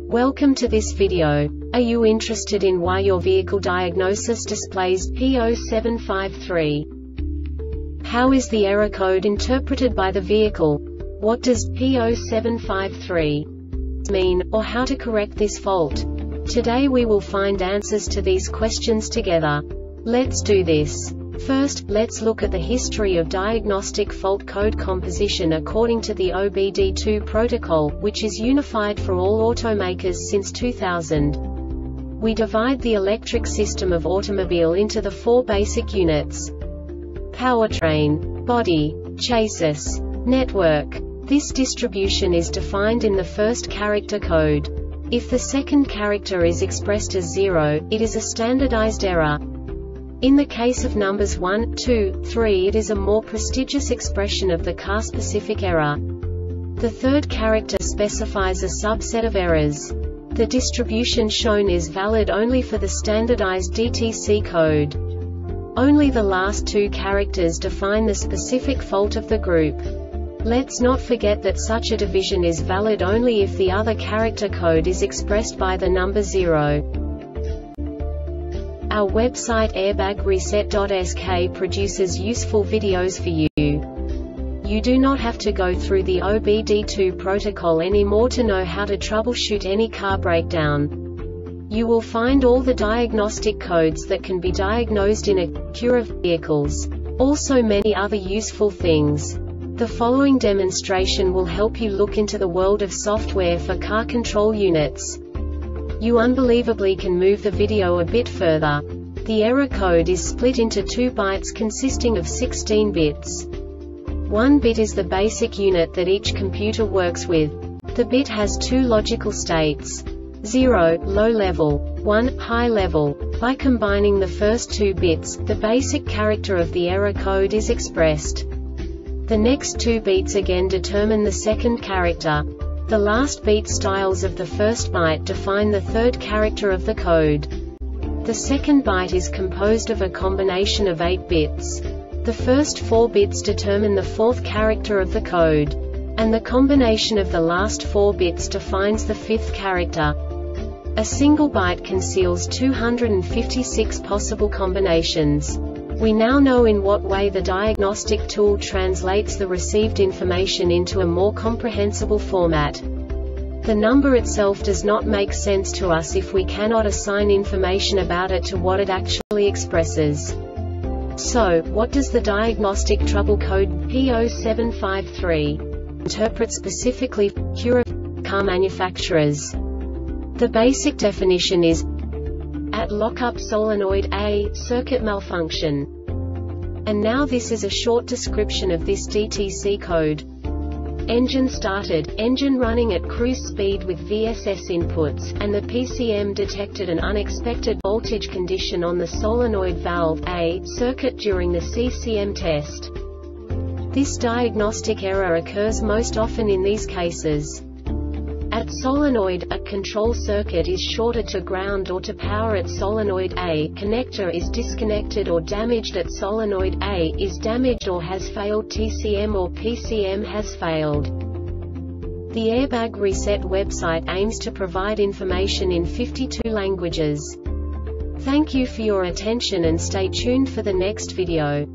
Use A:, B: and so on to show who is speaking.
A: Welcome to this video. Are you interested in why your vehicle diagnosis displays P0753? How is the error code interpreted by the vehicle? What does P0753 mean, or how to correct this fault? Today we will find answers to these questions together. Let's do this. First, let's look at the history of diagnostic fault code composition according to the OBD2 protocol, which is unified for all automakers since 2000. We divide the electric system of automobile into the four basic units: powertrain, body, chassis, network. This distribution is defined in the first character code. If the second character is expressed as 0, it is a standardized error. In the case of numbers 1, 2, 3, it is a more prestigious expression of the car-specific error. The third character specifies a subset of errors. The distribution shown is valid only for the standardized DTC code. Only the last two characters define the specific fault of the group. Let's not forget that such a division is valid only if the other character code is expressed by the number 0. Our website airbagreset.sk produces useful videos for you. You do not have to go through the OBD2 protocol anymore to know how to troubleshoot any car breakdown. You will find all the diagnostic codes that can be diagnosed in a queue of vehicles. Also many other useful things. The following demonstration will help you look into the world of software for car control units. You unbelievably can move the video a bit further. The error code is split into 2 bytes consisting of 16 bits. 1 bit is the basic unit that each computer works with. The bit has 2 logical states: 0, low level, 1, high level. By combining the first 2 bits, the basic character of the error code is expressed. The next 2 beats again determine the second character. The last beat styles of the first byte define the third character of the code. The second byte is composed of a combination of 8 bits. The first 4 bits determine the fourth character of the code. And the combination of the last 4 bits defines the fifth character. A single byte conceals 256 possible combinations. We now know in what way the diagnostic tool translates the received information into a more comprehensible format. The number itself does not make sense to us if we cannot assign information about it to what it actually expresses. So, what does the diagnostic trouble code P0753 interpret specifically for car manufacturers? The basic definition is at lockup solenoid A, circuit malfunction. And now this is a short description of this DTC code. Engine started, engine running at cruise speed with VSS inputs, and the PCM detected an unexpected voltage condition on the solenoid valve A circuit during the CCM test. This diagnostic error occurs most often in these cases. At solenoid, a control circuit is shorted to ground or to power at solenoid A, connector is disconnected or damaged at solenoid A is damaged or has failed TCM or PCM has failed. The Airbag Reset website aims to provide information in 52 languages. Thank you for your attention and stay tuned for the next video.